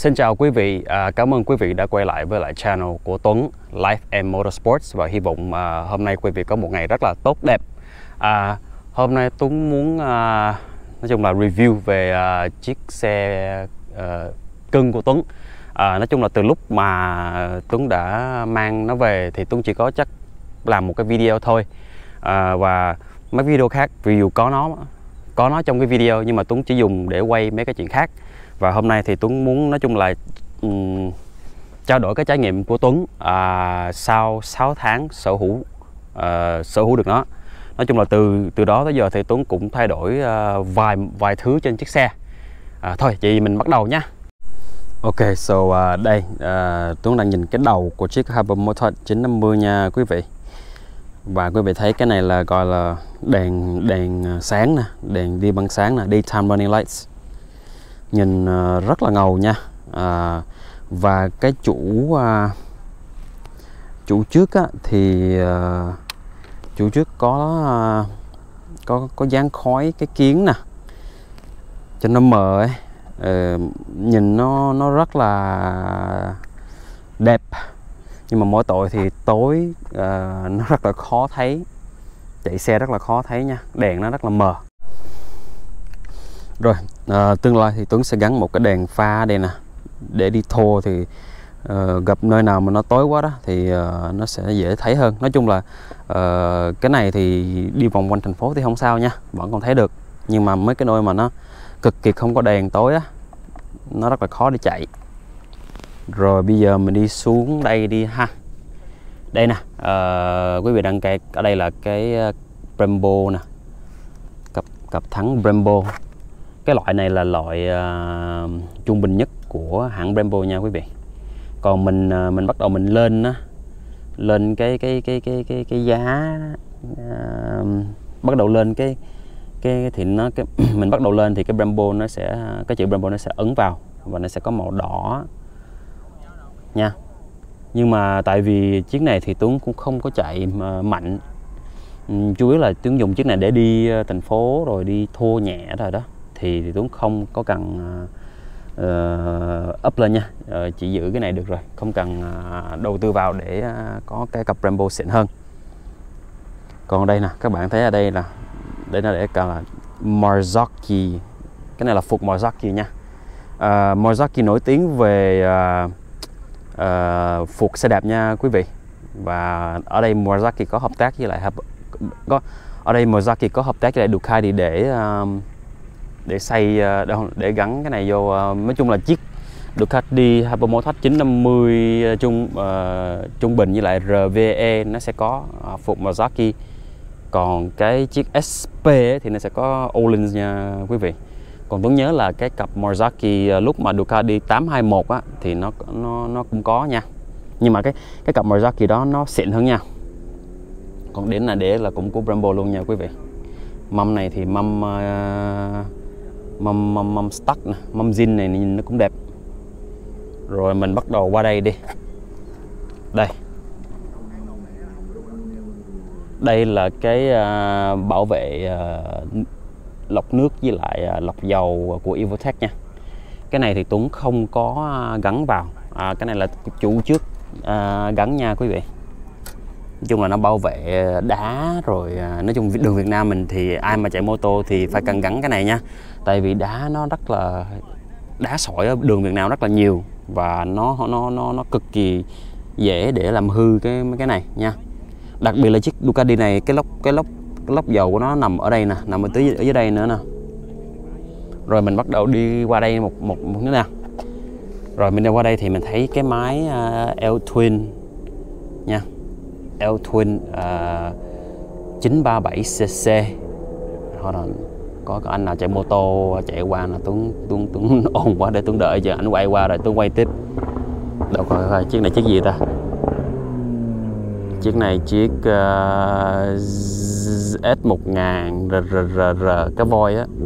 Xin chào quý vị, cảm ơn quý vị đã quay lại với lại channel của Tuấn Life and Motorsports và hy vọng hôm nay quý vị có một ngày rất là tốt đẹp. Hôm nay Tuấn muốn nói chung là review về chiếc xe cưng của Tuấn. Nói chung là từ lúc mà Tuấn đã mang nó về thì Tuấn chỉ có chắc làm một cái video thôi, và mấy video khác review có nó trong cái video, nhưng mà Tuấn chỉ dùng để quay mấy cái chuyện khác. Và hôm nay thì Tuấn muốn nói chung là trao đổi cái trải nghiệm của Tuấn sau 6 tháng sở hữu được nó. Nói chung là từ đó tới giờ thì Tuấn cũng thay đổi vài thứ trên chiếc xe. Thôi chị mình bắt đầu nhé. Ok, so đây Tuấn đang nhìn cái đầu của chiếc Hyper Motard 950 nha quý vị. Và quý vị thấy cái này là gọi là đèn sáng nè, đèn đi bằng sáng nè, daytime running lights. Nhìn rất là ngầu nha. Và cái chủ trước á, thì chủ trước có dáng khói cái kiến nè cho nó mờ ấy. Nhìn nó rất là đẹp, nhưng mà mỗi tội thì tối nó rất là khó thấy, chạy xe rất là khó thấy nha, đèn nó rất là mờ. Rồi tương lai thì Tuấn sẽ gắn một cái đèn pha đây nè, để đi thô thì gặp nơi nào mà nó tối quá đó thì nó sẽ dễ thấy hơn. Nói chung là cái này thì đi vòng quanh thành phố thì không sao nha, vẫn còn thấy được. Nhưng mà mấy cái nơi mà nó cực kỳ không có đèn tối á, nó rất là khó để chạy. Rồi bây giờ mình đi xuống đây đi ha. Đây nè, quý vị đang cái ở đây là cái Brembo nè, cặp thắng Brembo. Cái loại này là loại trung bình nhất của hãng Brembo nha quý vị. Còn mình bắt đầu mình lên cái giá, bắt đầu lên cái thì nó mình bắt đầu lên thì cái Brembo nó sẽ, cái chữ Brembo nó sẽ ấn vào và nó sẽ có màu đỏ nha. Nhưng mà tại vì chiếc này thì Tuấn cũng không có chạy mạnh, chủ yếu là Tuấn dùng chiếc này để đi thành phố rồi đi thô nhẹ rồi đó, thì Tuấn không có cần up lên nha, chỉ giữ cái này được rồi, không cần đầu tư vào để có cái cặp Brembo xịn hơn. Còn đây nè, các bạn thấy ở đây là để là Marzocchi, cái này là phục Marzocchi nha. Marzocchi nổi tiếng về phục xe đạp nha quý vị. Và ở đây Marzocchi có hợp tác với lại Ducati để xây để gắn cái này vô. Nói chung là chiếc Ducati Hyper Motard 950 trung bình với lại RVE nó sẽ có phục Marzocchi. Còn cái chiếc SP ấy, thì nó sẽ có Öhlins nha quý vị. Còn Tuấn nhớ là cái cặp Marzocchi lúc mà Ducati 821 á, thì nó cũng có nha. Nhưng mà cái cặp Marzocchi đó nó xịn hơn nha. Còn đến là để là cũng của Brembo luôn nha quý vị. Mâm này thì mâm stock nè, mâm zin này nhìn nó cũng đẹp. Rồi mình bắt đầu qua đây đi. Đây là cái bảo vệ lọc nước với lại lọc dầu của Evotech nha. Cái này thì Tuấn không có gắn vào, cái này là chủ trước gắn nha quý vị. Nói chung là nó bảo vệ đá rồi. Nói chung đường Việt Nam mình thì ai mà chạy mô tô thì phải cần gắn cái này nha. Tại vì đá nó rất là, đá sỏi ở đường Việt Nam rất là nhiều, và nó cực kỳ dễ để làm hư cái này nha. Đặc biệt là chiếc Ducati này, cái lốc dầu của nó nằm ở đây nè, nằm ở dưới đây nữa nè. Rồi mình bắt đầu đi qua đây một nữa nè. Rồi mình đi qua đây thì mình thấy cái máy L-Twin nha, L-Twin 937cc. Có anh nào chạy mô tô chạy qua là Tuấn ồn quá để Tuấn đợi chờ anh quay qua rồi Tuấn quay tiếp. Đâu coi chiếc này chiếc gì ta? Chiếc này chiếc S1000 RR cái voi á.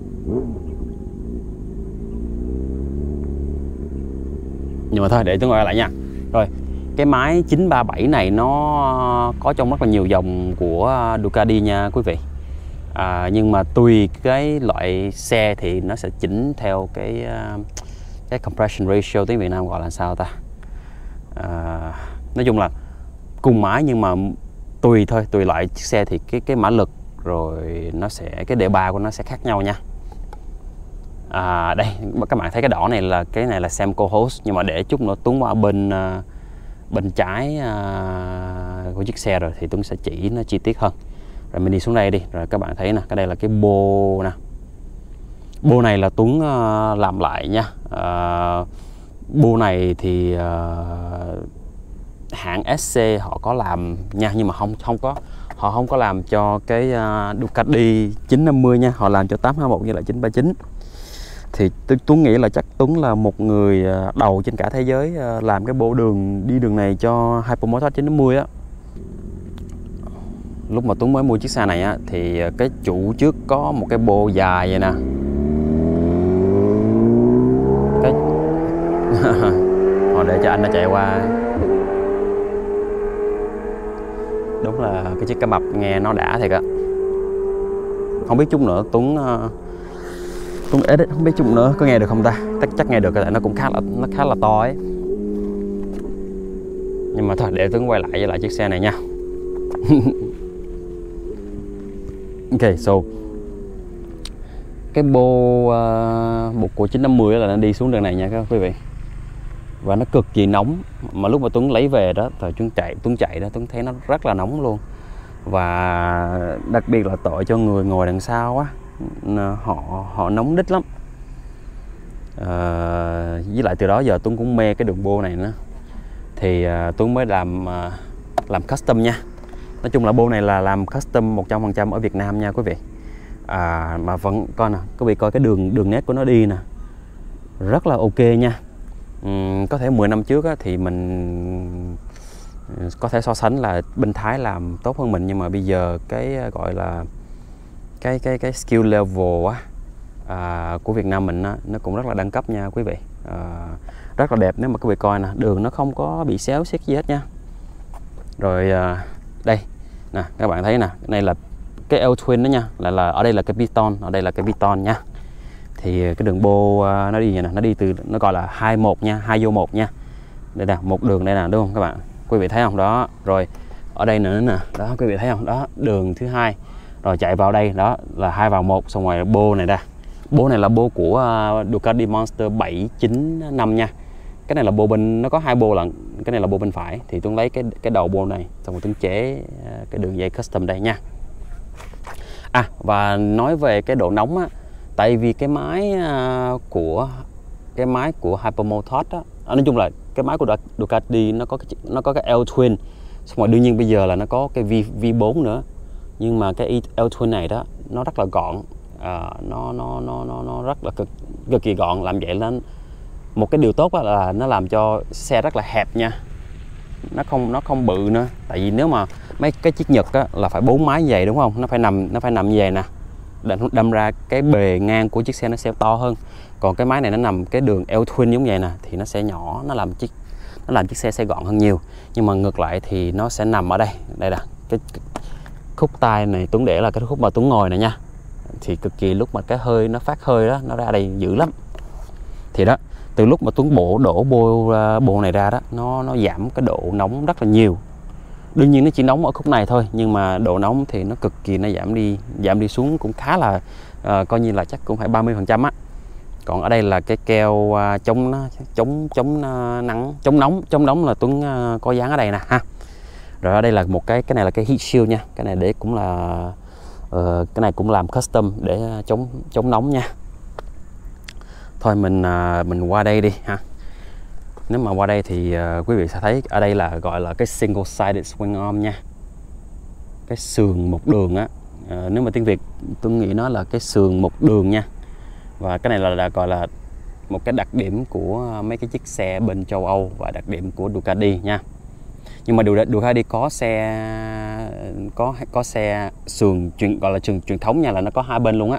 Nhưng mà thôi để Tuấn gọi lại nha. Rồi cái máy 937 này nó có trong rất là nhiều dòng của Ducati nha quý vị. Nhưng mà tùy cái loại xe thì nó sẽ chỉnh theo cái compression ratio tiếng Việt Nam gọi là sao ta, nói chung là cùng mã nhưng mà tùy thôi, tùy loại chiếc xe thì cái mã lực rồi nó sẽ cái đề ba của nó sẽ khác nhau nha. Đây các bạn thấy cái đỏ này là Semco Host, nhưng mà để chút nữa Tuấn qua bên trái của chiếc xe rồi thì Tuấn sẽ chỉ nó chi tiết hơn. Rồi mình đi xuống đây đi, rồi các bạn thấy nè, cái đây là cái bô nè. Bô này là Tuấn làm lại nha. Bô này thì hãng SC họ có làm nha, nhưng mà họ không có làm cho cái Ducati 950 nha, họ làm cho 821 với lại 939. Thì Tuấn nghĩ là chắc Tuấn là một người đầu trên cả thế giới làm cái bộ đi đường này cho Hypermotard 950 á. Lúc mà Tuấn mới mua chiếc xe này á thì cái chủ trước có một cái bô dài vậy nè. Họ để cho anh nó chạy qua. Đúng là cái chiếc cá mập nghe nó đã thiệt á. Không biết chút nữa Tuấn edit không biết chút nữa có nghe được không ta. Chắc nghe được, tại nó cũng khá là to ấy. Nhưng mà thôi để Tuấn quay lại với lại chiếc xe này nha. Ok, so cái bô của 950 là nó đi xuống đường này nha các quý vị. Và nó cực kỳ nóng, mà lúc mà Tuấn lấy về đó thì Tuấn chạy đó, Tuấn thấy nó rất là nóng luôn. Và đặc biệt là tội cho người ngồi đằng sau á, họ nóng đít lắm. Với lại từ đó giờ Tuấn cũng mê cái đường bô này nữa, thì Tuấn mới làm custom nha. Nói chung là bô này là làm custom 100% ở Việt Nam nha quý vị. Mà vẫn coi nè, quý vị coi cái đường nét của nó đi nè, rất là ok nha. Có thể 10 năm trước á, thì mình có thể so sánh là bên Thái làm tốt hơn mình, nhưng mà bây giờ cái gọi là cái skill level á, của Việt Nam mình á, nó cũng rất là đẳng cấp nha quý vị. Rất là đẹp. Nếu mà quý vị coi nè, đường nó không có bị xéo xiết gì hết nha. Rồi đây nè, các bạn thấy nè, cái này là cái L-twin đó nha, là ở đây là cái piston, ở đây là cái piston nha. Thì cái đường bô nó đi vậy nè, nó đi từ, nó gọi là 21 nha, 2 vô 1 nha. Đây nè, một đường đây nè, đúng không các bạn? Quý vị thấy không? Đó. Rồi ở đây nữa nè, đó quý vị thấy không? Đó, đường thứ hai. Rồi chạy vào đây, đó là 2 vào 1, xong rồi bô này ra. Bô này là bô của Ducati Monster 795 nha. Cái này là bô bên, nó có 2 bô lận. Cái này là bô bên phải, thì Tuấn lấy cái đầu bô này, xong rồi Tuấn chế cái đường dây custom đây nha. Và nói về cái độ nóng á, tại vì cái máy của Hypermotard á, nói chung là cái máy của Ducati nó có cái L-twin, xong rồi đương nhiên bây giờ là nó có cái V4 nữa, nhưng mà cái L-twin này đó nó rất là gọn, nó rất là cực kỳ gọn. Làm vậy là một cái điều tốt là nó làm cho xe rất là hẹp nha, nó không bự nữa. Tại vì nếu mà mấy cái chiếc Nhật á, là phải 4 máy như vậy đúng không, nó phải nằm như vậy nè, đâm ra cái bề ngang của chiếc xe nó sẽ to hơn. Còn cái máy này nó nằm cái đường L-twin giống vậy nè, thì nó sẽ nhỏ, nó làm chiếc xe sẽ gọn hơn nhiều. Nhưng mà ngược lại thì nó sẽ nằm ở đây là cái khúc tay này Tuấn để là cái khúc mà Tuấn ngồi này nha, thì cực kỳ lúc mà cái hơi nó phát hơi đó, nó ra đây dữ lắm. Thì đó, từ lúc mà Tuấn đổ bô này ra đó, nó giảm cái độ nóng rất là nhiều. Đương nhiên nó chỉ nóng ở khúc này thôi, nhưng mà độ nóng thì nó cực kỳ, nó giảm đi xuống cũng khá là coi như là chắc cũng phải 30% á. Còn ở đây là cái keo chống nóng là Tuấn có dán ở đây nè ha. Rồi ở đây là một cái này là cái heat shield nha, cái này để cũng là cái này cũng làm custom để chống nóng nha. Thôi mình qua đây đi ha. Nếu mà qua đây thì quý vị sẽ thấy ở đây là gọi là cái single sided swing arm nha, cái sườn một đường á. Nếu mà tiếng Việt tôi nghĩ nó là cái sườn một đường nha. Và cái này là gọi là một cái đặc điểm của mấy cái chiếc xe bên châu Âu và đặc điểm của Ducati nha. Nhưng mà Ducati có xe sườn gọi là truyền thống nha, là nó có 2 bên luôn á.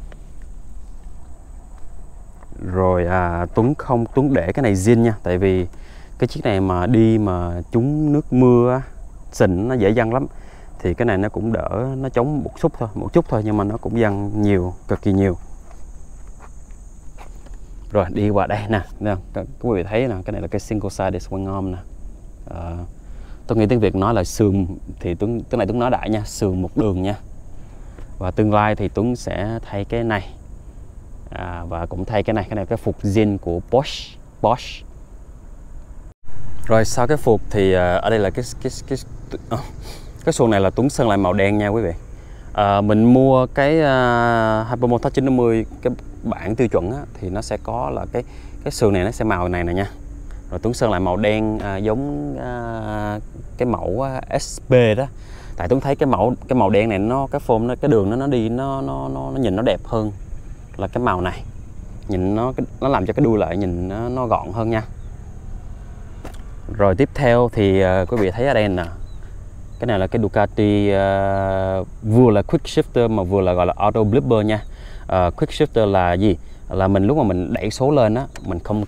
Rồi Tuấn để cái này zin nha, tại vì cái chiếc này mà đi mà trúng nước mưa sình nó dễ văng lắm. Thì cái này nó cũng đỡ, nó chống một chút thôi, nhưng mà nó cũng văng nhiều, cực kỳ nhiều. Rồi đi qua đây nè, các quý vị thấy nè, cái này là cái single side swing arm nè. Tôi nghĩ tiếng Việt nói là sườn thì Tuấn này Tuấn nói đại nha, sườn một đường nha. Và tương lai thì Tuấn sẽ thay cái này và cũng thay cái này là cái phục zin của Bosch. Rồi sau cái phục thì ở đây là cái xuồng này là Tuấn sơn lại màu đen nha quý vị. Mình mua cái Hypermotard 950 cái bản tiêu chuẩn á, thì nó sẽ có là cái sườn này nó sẽ màu này nè nha. Rồi Tuấn sơn lại màu đen giống cái mẫu SB đó. Tại Tuấn thấy cái màu đen này cái form nó, cái đường nó đi nó nhìn nó đẹp hơn là cái màu này. Nhìn nó làm cho cái đuôi lại nhìn nó gọn hơn nha. Rồi tiếp theo thì quý vị thấy ở đây nè, cái này là cái Ducati vừa là quick shifter mà vừa là gọi là auto blipper nha. Quick shifter là gì? Là mình lúc mà mình đẩy số lên á, mình không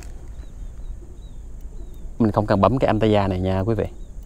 cần bấm cái Antaya này nha quý vị.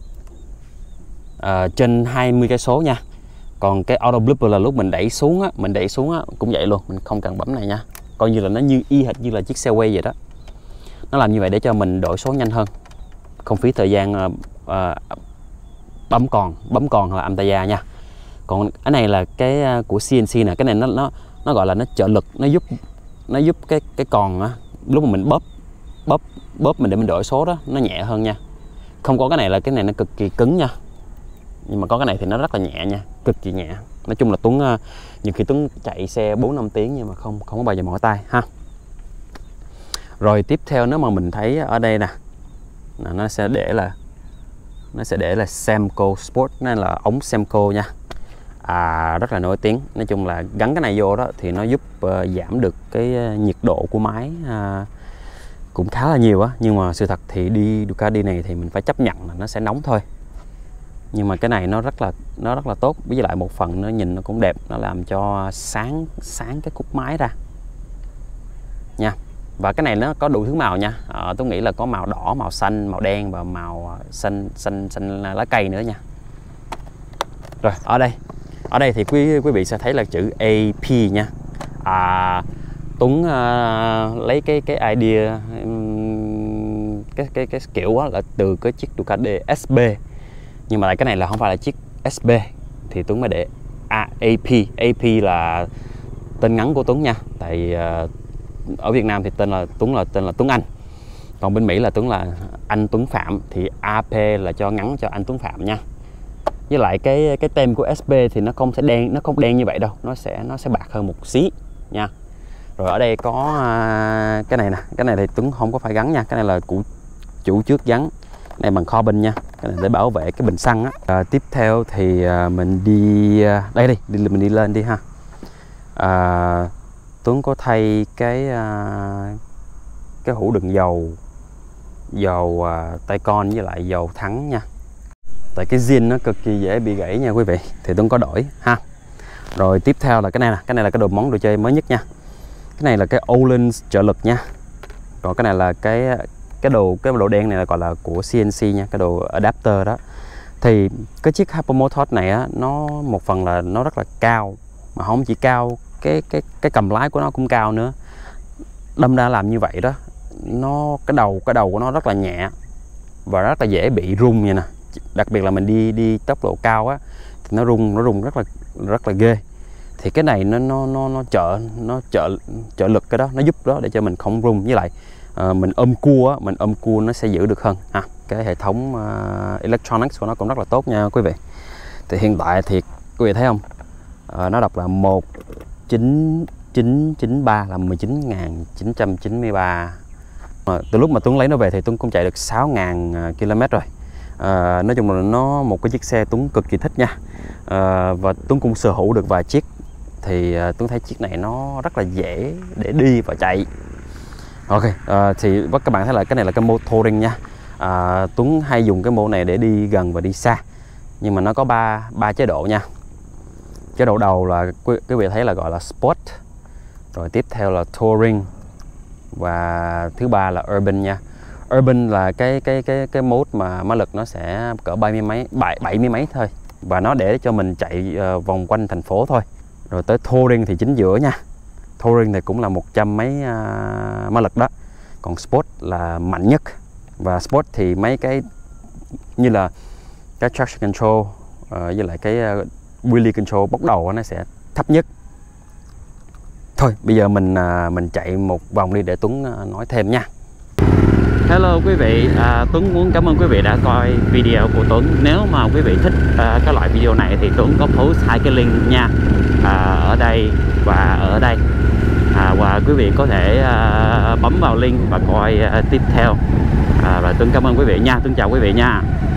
Trên 20 cái số nha. Còn cái auto blipper là lúc mình đẩy xuống á, cũng vậy luôn, mình không cần bấm này nha. Coi như là nó y hệt như là chiếc xe quay vậy đó. Nó làm như vậy để cho mình đổi số nhanh hơn, không phí thời gian bấm còn hoặc là Antaya nha. Còn cái này là cái của CNC nè, cái này nó gọi là nó trợ lực, nó giúp cái còn á, lúc mà mình bóp mình để mình đổi số đó nó nhẹ hơn nha. Không có cái này là cái này nó cực kỳ cứng nha, nhưng mà có cái này thì nó rất là nhẹ nha, cực kỳ nhẹ. Nói chung là Tuấn nhiều khi Tuấn chạy xe 4-5 tiếng nhưng mà không có bao giờ mỏi tay ha. Rồi tiếp theo nếu mà mình thấy ở đây nè, nó sẽ để là Semco Sport, nên là ống Semco nha. Rất là nổi tiếng. Nói chung là gắn cái này vô đó thì nó giúp giảm được cái nhiệt độ của máy cũng khá là nhiều á. Nhưng mà sự thật thì đi Ducati này thì mình phải chấp nhận là nó sẽ nóng thôi. Nhưng mà cái này nó rất là tốt, với lại một phần nó nhìn nó cũng đẹp, nó làm cho sáng cái cúc máy ra nha. Và cái này nó có đủ thứ màu nha. Tôi nghĩ là có màu đỏ, màu xanh, màu đen và màu xanh lá cây nữa nha. Rồi ở đây thì quý vị sẽ thấy là chữ AP nha. Tuấn lấy cái idea cái kiểu là từ cái chiếc Ducati SB, nhưng mà lại cái này là không phải là chiếc SB thì Tuấn mới để AP là tên ngắn của Tuấn nha. Tại ở Việt Nam thì tên là Tuấn Anh, còn bên Mỹ là Tuấn là anh Tuấn Phạm, thì AP là cho ngắn cho anh Tuấn Phạm nha. Với lại cái tem của SB thì nó không đen như vậy đâu, nó sẽ bạc hơn một xí nha. Rồi ở đây có cái này nè, cái này thì Tuấn không có phải gắn nha, cái này là của chủ trước gắn, cái này bằng carbon nha, cái này để bảo vệ cái bình xăng á. Tiếp theo thì mình đi đây mình đi lên đi ha. Tuấn có thay cái hũ đựng dầu tay con với lại dầu thắng nha. Tại cái zin nó cực kỳ dễ bị gãy nha quý vị, thì Tuấn có đổi ha. Rồi tiếp theo là cái này là cái món đồ chơi mới nhất nha. Cái này là cái Olin trợ lực nha. Còn cái này là cái đồ đen này là gọi là của CNC nha, cái đồ adapter đó. Thì cái chiếc Hypermotard này á, nó một phần là nó rất là cao, mà không chỉ cao, cái cầm lái của nó cũng cao nữa. Đâm ra làm như vậy đó, cái đầu của nó rất là nhẹ và rất là dễ bị rung vậy nè. Đặc biệt là mình đi tốc độ cao á thì nó rung rất là ghê. Thì cái này nó trợ lực cái đó, nó giúp đó để cho mình không rung, với lại mình ôm cua nó sẽ giữ được hơn ha. Cái hệ thống electronics của nó cũng rất là tốt nha quý vị. Thì hiện tại thì quý vị thấy không, nó đọc là 19993 là 19.993. Từ lúc mà Tuấn lấy nó về thì Tuấn cũng chạy được 6.000 km rồi. Nói chung là nó một cái chiếc xe Tuấn cực kỳ thích nha. Và Tuấn cũng sở hữu được vài chiếc, thì Tuấn thấy chiếc này nó rất là dễ để đi và chạy. Ok, thì các bạn thấy là cái này là cái mô touring nha. Tuấn hay dùng cái mô này để đi gần và đi xa, nhưng mà nó có ba chế độ nha. Chế độ đầu là quý vị thấy là gọi là Sport, rồi tiếp theo là Touring, và thứ ba là Urban nha. Urban là cái mode mà mã lực nó sẽ cỡ 70 mấy thôi, và nó để cho mình chạy vòng quanh thành phố thôi. Rồi tới Touring thì chính giữa nha. Touring thì cũng là 100 mấy mã lực đó, còn Sport là mạnh nhất. Và Sport thì mấy cái như là cái traction control với lại cái wheelie control bốc đầu nó sẽ thấp nhất. Thôi bây giờ mình chạy một vòng đi để Tuấn nói thêm nha. Hello quý vị, Tuấn muốn cảm ơn quý vị đã coi video của Tuấn. Nếu mà quý vị thích cái loại video này thì Tuấn có post hai cái link nha, ở đây và ở đây, và quý vị có thể bấm vào link và coi tiếp theo. Và Tuấn cảm ơn quý vị nha. Tuấn chào quý vị nha.